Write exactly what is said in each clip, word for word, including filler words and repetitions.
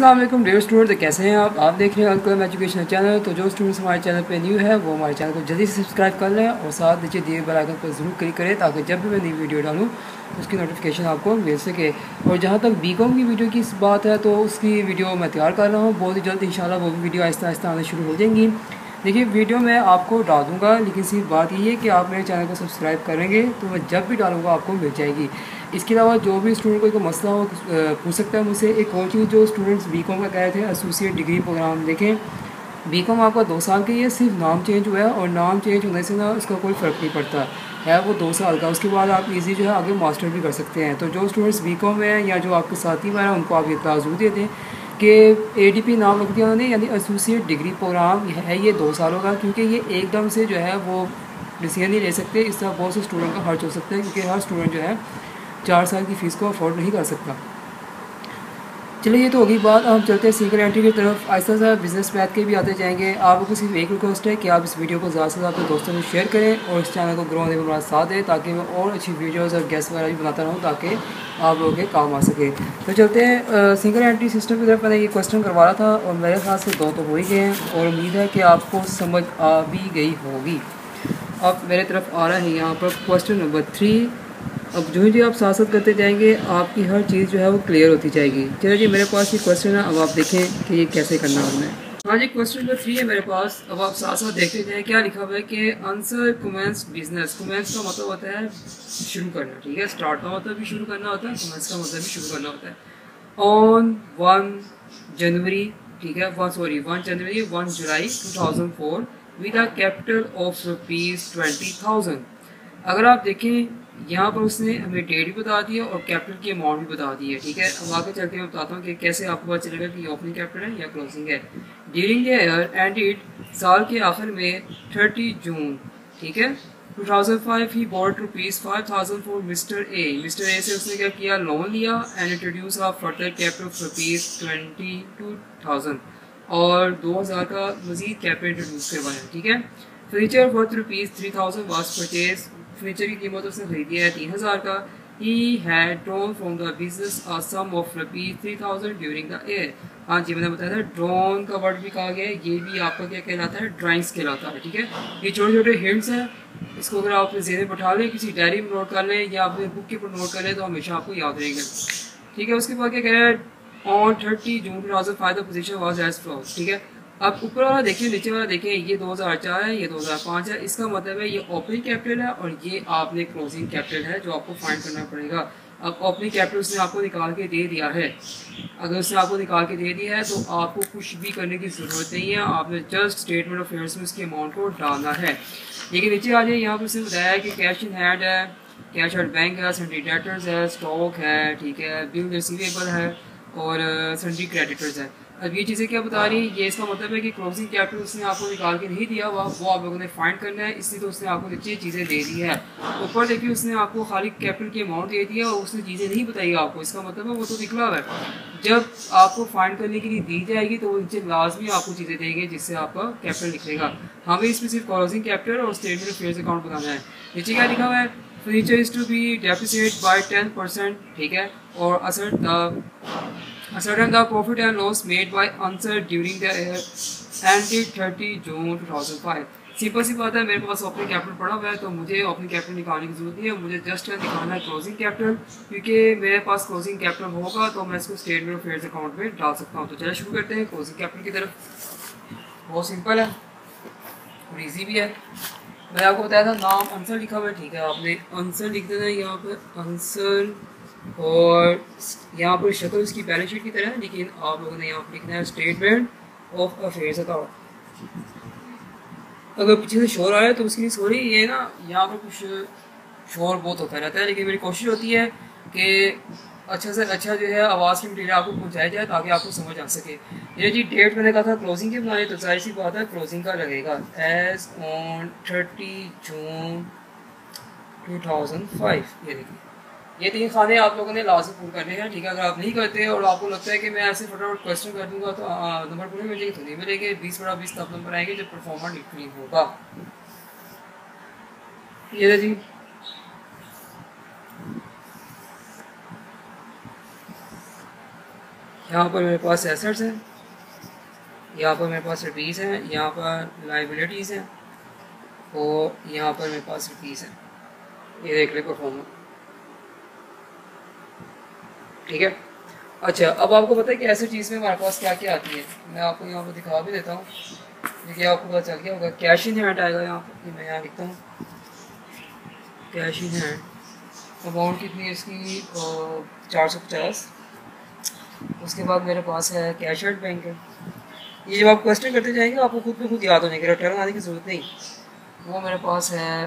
अस्सलाम वालेकुम dear student, तो कैसे हैं आप आप देख रहे हैं अलकलम एजुकेशनल चैनल। तो जो स्टूडेंट्स हमारे चैनल पे न्यू है वो हमारे चैनल को जल्दी से सब्सक्राइब कर लें और साथ नीचे दिए बेल आइकन पर ज़रूर क्लिक करें ताकि जब भी मैं नई वीडियो डालूँ उसकी नोटिफिकेशन आपको मिल सके। और जहाँ तक बी कॉम की वीडियो की बात है तो उसकी वीडियो मैं तैयार कर रहा हूँ, बहुत ही जल्द इंशाल्लाह वो भी वीडियो आहिस्ता आहिस्ता आना शुरू हो जाएंगी। देखिए वीडियो मैं आपको डाल दूँगा, लेकिन सिर्फ बात ये है कि आप मेरे चैनल को सब्सक्राइब करेंगे तो मैं जब भी डालूँगा आपको मिल जाएगी। इसके अलावा जो भी स्टूडेंट को कोई मसला हो पूछ सकता है मुझसे। एक और चीज़ जो स्टूडेंट्स बी कॉम का कह रहे थे एसोसिएट डिग्री प्रोग्राम, देखें बी कॉम आपका दो साल का ही है, सिर्फ नाम चेंज हुआ है और नाम चेंज होने से ना उसका कोई फ़र्क नहीं पड़ता है, वो दो साल का। उसके बाद आप इजी जो है आगे मास्टर भी कर सकते हैं। तो जो स्टूडेंट्स बी कॉम में हैं या जो आपके साथी में हैं उनको आप ये इत्तला ज़रूर दे दें कि ए डी पी नाम रख दिया उन्होंने, यानी एसोसिएट डिग्री प्रोग्राम है, ये दो सालों का। क्योंकि ये एकदम से जो है वो डिसीजन नहीं ले सकते, इस तरह बहुत से स्टूडेंट का खर्च हो सकता है क्योंकि हर स्टूडेंट जो है चार साल की फ़ीस को अफोर्ड नहीं कर सकता। चलिए ये तो होगी बात, हम चलते हैं सिंगल एंट्री की तरफ। ऐसा सा बिजनेस मैथ के भी आते जाएंगे। आप लोगों को सिर्फ एक रिक्वेस्ट है कि आप इस वीडियो को ज़्यादा से ज़्यादा अपने दोस्तों में शेयर करें और इस चैनल को ग्रो होने में हमारा साथ दें ताकि मैं और अच्छी वीडियोज़ और गेस्ट वगैरह भी बनाता रहूँ ताकि आप लोगों के काम आ सके। तो चलते हैं सिंगल एंट्री सिस्टम की तरफ। मैंने ये क्वेश्चन करवा रहा था और मेरे ख्याल से दो तो हो ही गए हैं और उम्मीद है कि आपको समझ आ भी गई होगी। अब मेरे तरफ आ रहा है यहाँ पर क्वेश्चन नंबर थ्री। अब जो ही आप साथ साथ करते जाएंगे आपकी हर चीज़ जो है वो क्लियर होती जाएगी। चलो जी, मेरे पास ये क्वेश्चन है, अब आप देखें कि ये कैसे करना है हमें। हाँ जी, क्वेश्चन नंबर थ्री है मेरे पास। अब आप साथ साथ देखते जाएं क्या लिखा हुआ है कि आंसर कमेंस बिजनेस। कमेंस का मतलब होता है शुरू करना, ठीक है। स्टार्ट का मतलब भी शुरू करना होता है, कमेंस का मतलब भी शुरू करना होता है। ऑन वन जनवरी, ठीक है, one sorry one January one July two thousand four with a capital of rupees twenty thousand. अगर आप देखें यहाँ पर उसने हमें डेट भी बता दी है और कैपिटल की अमाउंट भी बता दी है, ठीक है। अब आगे चल के मैं बताता हूँ कि कैसे आपको पता चलेगा कि ओपनिंग कैपिटल है या क्लोजिंग है। ड्यूरिंग द ईयर एंडेड, साल के आखिर में थर्टी जून, ठीक है, two thousand five he bought rupees five thousand for mister A. Mister A से उसने क्या किया, लोन लिया and introduce of further capital of rupees twenty two thousand और दो हज़ार का मजीद कैपिटल इंट्रोड्यूस करवाया, ठीक है। Furniture worth rupees three thousand was purchase. Furniture की कीमत उसने खरीदी है तीन हज़ार का। He had drawn from the business a sum of rupees three thousand during the year. हाँ जी, मैंने बताया था ड्रॉन का वर्ड भी कहा गया है, ये भी आपका क्या कहलाता है, ड्राइंग्स कहलाता है, ठीक है। ये छोटे छोटे हिंट्स हैं, इसको अगर आप अपने ज़हन में बैठा लें, किसी डायरी में नोट कर लें या अपने बुक के ऊपर नोट कर लें तो हमेशा आपको याद रहेगा, ठीक है। उसके बाद क्या कह रहा है, on thirty June two thousand five the position was as follows, ठीक है। अब ऊपर वाला देखिए, नीचे वाला देखें, ये दो हज़ार चार है, ये दो हज़ार पाँच है। इसका मतलब है ये ओपनिंग कैपिटल है और ये आपने क्लोजिंग कैपिटल है जो आपको फाइंड करना पड़ेगा। अब ओपनिंग कैपिटल उसने आपको निकाल के दे दिया है, अगर उसने आपको निकाल के दे दिया है तो आपको कुछ भी करने की ज़रूरत नहीं है, आपने जस्ट स्टेटमेंट ऑफ अफेयर्स में उसकी अमाउंट को डालना है। लेकिन नीचे आ जाए, यहाँ पर उसने बताया कि कैश इन हैंड है, कैश एट बैंक है, सन्ड्री डेटर्स है, स्टॉक है, ठीक है, बिल रिसीवेबल है और सन्ड्री क्रेडिटर्स है। अब ये चीज़ें क्या बता रही है, ये इसका मतलब है कि क्लोजिंग कैपिटल उसने आपको निकाल के नहीं दिया हुआ, वो आप लोगों ने फाइंड करना है, इसलिए तो उसने आपको नीचे चीज़ें दे दी है। ऊपर देखिए उसने आपको खाली कैपिटल की अमाउंट दे दिया और उसने चीज़ें नहीं बताई आपको, इसका मतलब है वो तो निकला हुआ है। जब आपको फाइंड करने के लिए दी जाएगी तो वो नीचे लाजमी आपको चीज़ें देंगे जिससे आपका कैपिटल निकलेगा। हमें इसमें सिर्फ क्लोजिंग कैपिटल और स्टेटमेंट ऑफ अफेयर्स अकाउंट बनाना है। नीचे क्या लिखा हुआ है, furniture is to be depreciate by ten percent, ठीक है, और as the certain the profit and loss made by answer during the year ended thirty June two thousand five. Simple सी बात है, मेरे पास ओपनिंग कैपिटल पड़ा हुआ है तो मुझे ओपनिंग कैपिटल निकालने की जरूरत नहीं है, मुझे जस्ट निकालना है क्लोजिंग कैपिटल। क्योंकि मेरे पास क्लोजिंग कैपिटल होगा तो मैं इसको स्टेटमेंट ऑफ अफेयर्स अकाउंट में डाल सकता हूँ। तो चलिए शुरू करते हैं क्लोजिंग कैपिटल की तरफ। बहुत सिंपल है और ईजी भी है। मैंने आपको बताया था नाम आंसर लिखा हुआ है, ठीक है, आपने आंसर लिख देना है यहाँ पर आंसर, और यहाँ पर शक्ल उसकी बैलेंस शीट की तरह है, लेकिन आप लोगों ने यहाँ पर लिखना है स्टेटमेंट ऑफ अफेयर्स अकाउंट। अगर पीछे से शोर आया तो उसके लिए सॉरी, ये ना यहाँ पर कुछ शोर बहुत होता रहता है, लेकिन मेरी कोशिश होती है कि अच्छा से अच्छा जो है आवाज़ की मटीरियल आपको पहुँचाया जाए ताकि आपको समझ आ सके। ये जी डेट मैंने कहा था क्लोजिंग की बनानी, तो जाहिर सी बात है क्लोजिंग का लगेगा as on thirty June two thousand five. ये देखिए, ये तीन खाने आप लोगों ने लाजमी पूरे करने हैं, ठीक है। अगर आप नहीं करते और आपको लगता है कि मैं ऐसे फटाफट क्वेश्चन कर दूंगा तो नंबर पूरे मिलेंगे, तो नहीं मिलेंगे। बीस बड़ा बीस तब नंबर आएंगे जब परफॉर्मेंस लिखनी होगा। ये जी यहाँ पर मेरे पास एसेट्स हैं, यहाँ पर मेरे पास रुपीज़ हैं, यहाँ पर लाइबिलिटीज़ हैं और यहाँ पर मेरे पास रुपीज़ हैं। ये देख ले परफॉर्मर, ठीक है। अच्छा, अब आपको पता है कि ऐसी चीज़ में हमारे पास क्या क्या आती है। मैं आपको यहाँ पर दिखा भी देता हूँ, देखिए आपको पता चल गया होगा। कैश इन हैंड आएगा यहाँ पर, मैं यहाँ लिखता हूँ कैश इन हैंड। अमाउंट कितनी है इसकी, चार सौ पचास। उसके बाद मेरे पास है कैश एट बैंक है। ये जब आप क्वेश्चन करते जाएंगे आपको खुद पे खुद याद हो जाएगा, रिटर्न आने की ज़रूरत नहीं। वो मेरे पास है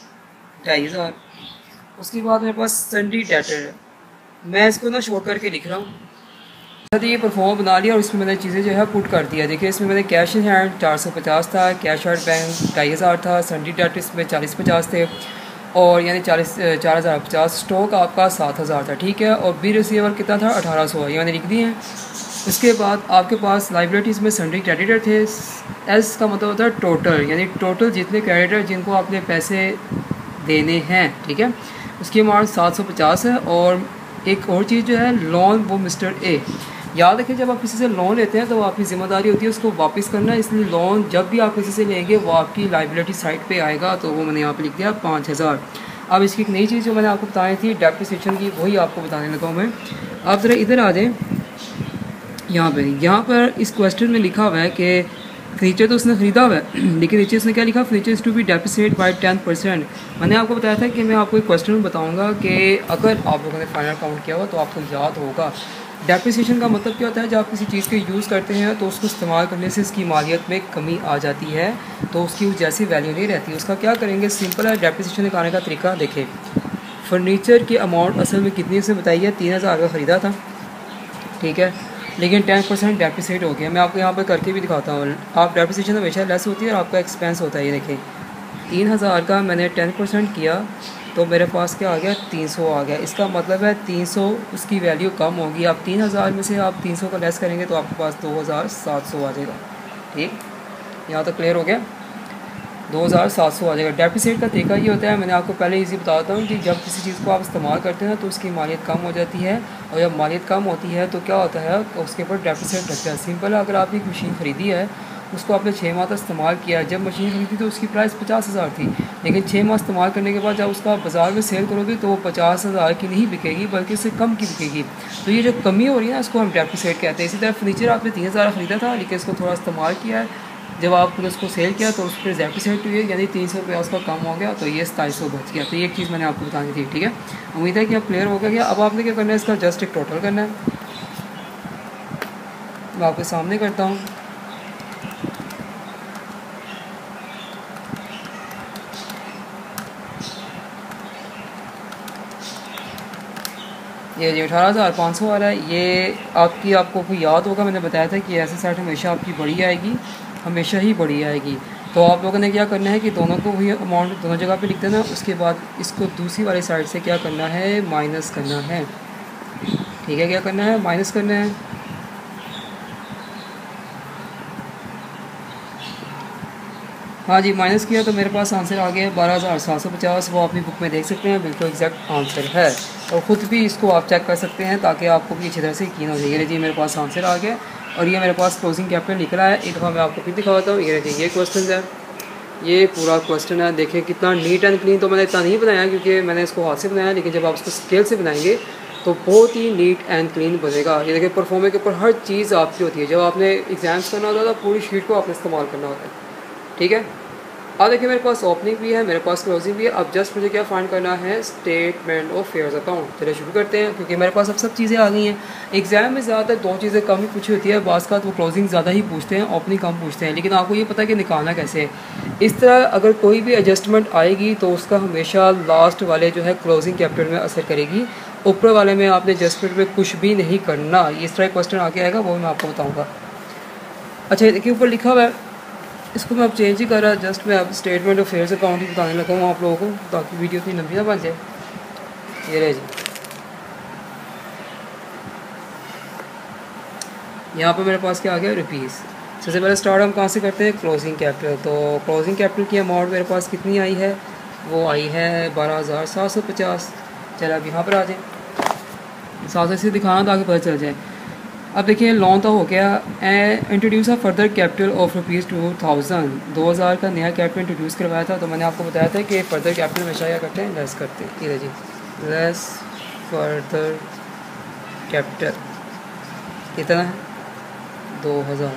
ढाई हज़ार। उसके बाद मेरे पास सन्डी डेटर है, मैं इसको ना शॉर्ट करके लिख रहा हूँ। तो ये परफॉर्म बना लिया और इसमें मैंने चीज़ें जो है पुट कर दिया। देखिए इसमें मैंने कैश इन हैंड चार सौ पचास था, कैश एट बैंक ढाई हज़ार था, सन्डी डेटर इसमें चालीस पचास थे और यानी चालीस चार हज़ार पचास। स्टॉक आपका सात हज़ार था, ठीक है। और बी रिसीवर कितना था, अठारह सौ, ये मैंने लिख दिए हैं। उसके बाद आपके पास लाइबिलिटीज़ में सन्डी क्रेडिटर थे। एस का मतलब होता है टोटल, यानी टोटल जितने क्रेडिटर जिनको आपने पैसे देने हैं, ठीक है। उसकी अमाउंट सात सौ पचास है। और एक और चीज़ जो है लोन, वो मिस्टर ए। याद रखें जब आप किसी से लोन लेते हैं तो आपकी ज़िम्मेदारी होती है उसको वापस करना, इसलिए लोन जब भी आप किसी से लेंगे वो आपकी लाइबिलिटी साइड पे आएगा। तो वो मैंने यहाँ पे लिख दिया पाँच हज़ार। अब इसकी एक नई चीज़ जो मैंने आपको बताई थी डेप्रिसिएशन की, वही आपको बताने लगा हूँ मैं। आप ज़रा इधर आ जाएँ, यहाँ पे यहाँ पर इस क्वेश्चन में लिखा हुआ है कि फर्नीचर तो उसने ख़रीदा हुआ है, लेकिन नीचे उसने क्या लिखा, furniture is to be depreciate by ten percent. मैंने आपको बताया था कि मैं आपको एक क्वेश्चन में बताऊंगा कि अगर आप लोगों ने फाइनल काउंट किया हुआ तो आपको याद होगा डेप्रिसिएशन का मतलब क्या होता है। जब आप किसी चीज़ को यूज़ करते हैं तो उसको इस्तेमाल करने से इसकी मालियत में कमी आ जाती है, तो उसकी जैसी वैल्यू नहीं रहती। उसका क्या करेंगे, सिंपल है डेप्रिसिएशन निकालने का तरीका। देखें फर्नीचर की अमाउंट असल में कितनी से बताई है, तीन हज़ार का ख़रीदा था, ठीक है, लेकिन टेन परसेंट डेप्रिसिएट हो गया। मैं आपको यहाँ पर करके भी दिखाता हूँ। आप डेप्रिसिएशन हमेशा लेस होती है और आपका एक्सपेंस होता है। ये देखें तीन हज़ार का मैंने टेन परसेंट किया तो मेरे पास क्या आ गया, तीन सौ आ गया। इसका मतलब है तीन सौ उसकी वैल्यू कम होगी। आप तीन हज़ार में से आप तीन सौ का लेस करेंगे तो आपके पास दो हज़ार सात सौ आ जाएगा, ठीक। यहाँ तक क्लियर हो गया, दो हज़ार सात सौ आ जाएगा। डेप्रिसिएट का तरीका ये होता है, मैंने आपको पहले इसी बताता हूँ कि जब किसी चीज़ को आप इस्तेमाल करते हैं तो उसकी मालियत कम हो जाती है, और जब मालियत कम होती है तो क्या होता है, उसके ऊपर डेप्रिसिएट लगता है। सिंपल है, अगर आपने एक मशीन ख़रीदी है, उसको आपने छः माह तक इस्तेमाल किया है। जब मशीन खरीदी तो उसकी प्राइस पचास हज़ार थी, लेकिन छः माह इस्तेमाल करने के बाद जब उसका बाज़ार में सेल करोगे तो वो पचास हज़ार की नहीं बिकेगी बल्कि इससे कम की बिकेगी। तो ये जो कमी हो रही है ना, इसको हम डेप्रिसिएट कहते हैं। इसी तरह फर्नीचर आपने तीन हज़ार ख़रीदा था, लेकिन इसको थोड़ा इस्तेमाल किया है, जब आपने उसको सेल किया तो उस पर डेप्रिसिएट हुई है, यानी तीन सौ रुपया उसका कम हो गया, तो ये सताईस सौ बच गया। तो ये एक चीज़ मैंने आपको बतानी थी, ठीक है। उम्मीद है कि आप क्लियर हो गया। अब आपने क्या करना है, इसका जस्ट एक टोटल करना है। मैं आपके सामने करता हूँ। ये जी अठारह हज़ार पाँच सौ आ रहा है। ये आपकी आपको कोई याद होगा, मैंने बताया था कि ऐसे सेट हमेशा आपकी बड़ी आएगी, हमेशा ही बड़ी आएगी। तो आप लोगों ने क्या करना है कि दोनों को वही अमाउंट दोनों जगह पे लिख देना। उसके बाद इसको दूसरी वाली साइड से क्या करना है, माइनस करना है, ठीक है। क्या करना है, माइनस करना है। हाँ जी, माइनस किया तो मेरे पास आंसर आ गया है बारह हज़ार सात सौ पचास। वो अपनी बुक में देख सकते हैं, बिल्कुल एग्जैक्ट आंसर है। और ख़ुद भी इसको आप चेक कर सकते हैं ताकि आपको भी अच्छी तरह से यकीन हो जाए। ये जी मेरे पास आंसर आ गया और ये मेरे पास क्लोजिंग कैपिटल निकला है। एक दफ़ा मैं आपको फिर दिखाता हूँ। ये ये क्वेश्चन है, ये पूरा क्वेश्चन है। देखिए कितना नीट एंड क्लीन। तो मैंने इतना नहीं बनाया क्योंकि मैंने इसको हाथ से बनाया, लेकिन जब आप इसको स्केल से बनाएंगे तो बहुत ही नीट एंड क्लीन बनेगा। ये देखिए परफॉर्मे के ऊपर हर चीज़ आपकी होती है। जब आपने एग्जाम्स करना होता है तो पूरी शीट को आपने इस्तेमाल करना होता है, ठीक है। अब देखिए मेरे पास ओपनिंग भी है, मेरे पास क्लोजिंग भी है। अब जस्ट मुझे क्या फाइंड करना है, स्टेटमेंट ऑफ फेयर्स अकाउंट। चलिए शुरू करते हैं, क्योंकि मेरे पास अब सब चीज़ें आ गई हैं। एग्जाम में ज़्यादातर दो चीज़ें कम ही पूछी होती है, बाज़ का तो वो क्लोजिंग ज़्यादा ही पूछते हैं, ओपनिंग कम पूछते हैं। लेकिन आपको ये पता है कि निकालना कैसे है। इस तरह अगर कोई भी एडजस्टमेंट आएगी तो उसका हमेशा लास्ट वाले जो है क्लोजिंग कैपिटल में असर करेगी, ऊपर वाले में आपने एडजस्टमेंट में कुछ भी नहीं करना। इस तरह क्वेश्चन आगे आएगा, वो मैं आपको बताऊँगा। अच्छा देखिए ऊपर लिखा हुआ है, इसको मैं अब चेंज ही कर रहा, जस्ट मैं अब स्टेटमेंट ऑफ फेयर्स अकाउंट ही बताने लगा हूँ आप लोगों को, ताकि वीडियो इतनी लंबी ना बन जाए। ये रहे जी, यहाँ पे मेरे पास क्या आ गया, रुपीज़। सबसे पहले स्टार्ट हम कहाँ से करते हैं, क्लोजिंग कैपिटल। तो क्लोजिंग कैपिटल की अमाउंट मेरे पास कितनी आई है, वो आई है बारह हज़ार सात सौ पचास। चलो अब यहाँ पर आ जाए, साथ से दिखाना ताकि पता चल जाए। अब देखिए लोन तो हो गया। Introduce a further capital of rupees two thousand, दो हज़ार का नया कैपिटल इंट्रोड्यूस करवाया था। तो मैंने आपको बताया था कि फ़र्दर कैपिटल हमेशा क्या करते हैं, लेस करते हैं। ये जी लेस फर्दर कैपिटल कितना है, दो हज़ार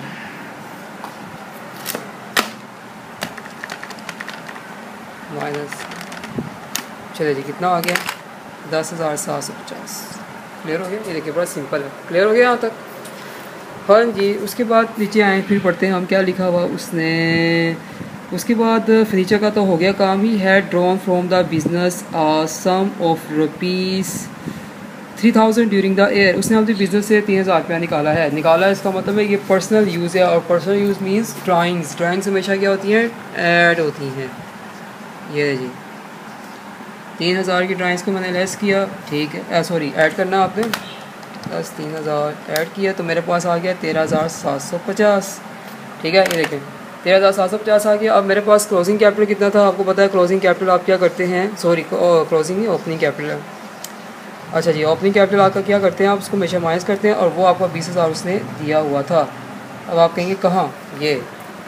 माइनस, चलिए जी कितना आ गया, दस हज़ार सात सौ पचास। क्लियर हो गया? ये देखिए बड़ा सिंपल है। क्लियर हो गया यहाँ तक? हाँ जी। उसके बाद नीचे आए, फिर पढ़ते हैं हम क्या लिखा हुआ उसने। उसके बाद फर्नीचर का तो हो गया काम। He had drawn from the business sum of rupees three thousand during the year. उसने अपने बिजनेस से तीन हज़ार रुपया निकाला है। निकाला इसका मतलब है ये पर्सनल यूज़ है, और personal use means drawings. Drawings हमेशा क्या होती हैं, ऐड होती हैं। ये जी तीन हज़ार की ड्राइंग्स को मैंने लेस किया, ठीक है, सॉरी ऐड करना आपने, प्लस तीन हज़ार ऐड किया तो मेरे पास आ गया तेरह हज़ार सात सौ पचास। ठीक है, ये देखें तेरह हज़ार सात सौ पचास आ गया। अब मेरे पास क्लोजिंग कैपिटल कितना था, आपको पता है क्लोजिंग कैपिटल आप क्या करते हैं, सॉरी क्लोजिंग नहीं ओपनिंग कैपिटल है। अच्छा जी, ओपनिंग कैपिटल आपका क्या करते हैं, आप उसको हमेशा माइनस करते हैं, और वो आपका बीस हज़ार उसने दिया हुआ था। अब आप कहेंगे कहाँ, ये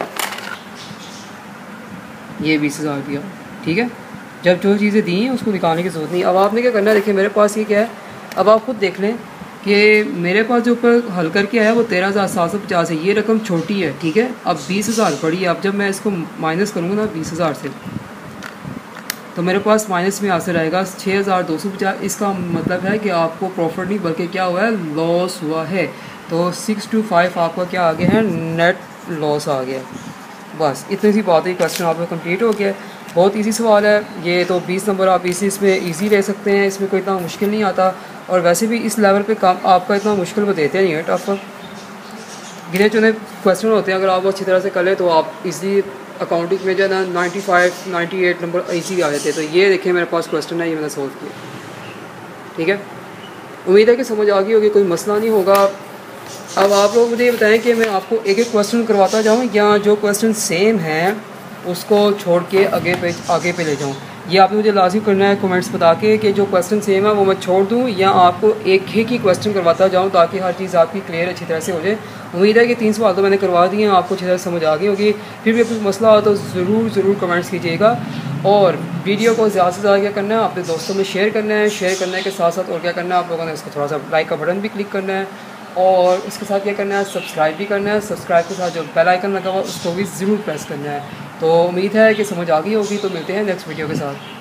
ये बीस हज़ार दिया। ठीक है, जब जो चीज़ें दी हैं उसको निकालने की ज़रूरत नहीं। अब आपने क्या करना है, देखिए मेरे पास ये क्या है, अब आप खुद देख लें कि मेरे पास जो ऊपर हल करके आया वो तेरह हज़ार सात सौ पचास है। ये रकम छोटी है, ठीक है। अब बीस हज़ार बड़ी है। अब जब मैं इसको माइनस करूँगा ना बीस हज़ार से, तो मेरे पास माइनस में आंसर आएगा छः हज़ार दो सौ पचास। इसका मतलब है कि आपको प्रॉफिट नहीं बल्कि क्या हुआ है, लॉस हुआ है। तो सिक्स टू फाइव आपका क्या आ गया है, नेट लॉस आ गया। बस इतनी सी बात है, क्वेश्चन आपका कंप्लीट हो गया। बहुत इजी सवाल है ये, तो बीस नंबर आप इसी इसमें इजी ले सकते हैं, इसमें कोई इतना मुश्किल नहीं आता। और वैसे भी इस लेवल पे काम आपका इतना मुश्किल वो देते नहीं है, टफ गिने चुने क्वेश्चन होते हैं। अगर आप अच्छी तरह से कर लें तो आप इजी अकाउंटिंग में जो है ना ninety five ninety eight number easy आ जाते हैं। तो ये देखिए मेरे पास क्वेश्चन है, ये मैंने सोल्व किया। ठीक है, उम्मीद है कि समझ आ गई होगी, कोई मसला नहीं होगा। अब आप लोग मुझे ये बताएं कि मैं आपको एक एक क्वेश्चन करवाता जाऊँ या जो क्वेश्चन सेम हैं उसको छोड़ के आगे पे आगे पे ले जाऊँ। ये आपने मुझे लाजिम करना है कमेंट्स बता के कि जो क्वेश्चन सेम है वो मैं छोड़ दूँ या आपको एक ही की क्वेश्चन करवाता जाऊँ, ताकि हर चीज़ आपकी क्लियर अच्छी तरह से हो जाए। उम्मीद है कि तीन सवाल तो मैंने करवा दिए हैं, आपको अच्छी तरह समझ आ गई होगी। फिर भी कुछ मसला हो तो ज़रूर ज़रूर कमेंट्स कीजिएगा, और वीडियो को ज़्यादा से ज़्यादा क्या करना है, अपने दोस्तों में शेयर करना है। शेयर करने के साथ साथ और क्या करना है, आप लोगों ने इसको थोड़ा सा लाइक का बटन भी क्लिक करना है, और इसके साथ क्या करना है, सब्सक्राइब भी करना है। सब्सक्राइब के साथ जो बेल आइकन लगा हुआ उसको भी ज़रूर प्रेस करना है। तो उम्मीद है कि समझ आ गई होगी। तो मिलते हैं नेक्स्ट वीडियो के साथ।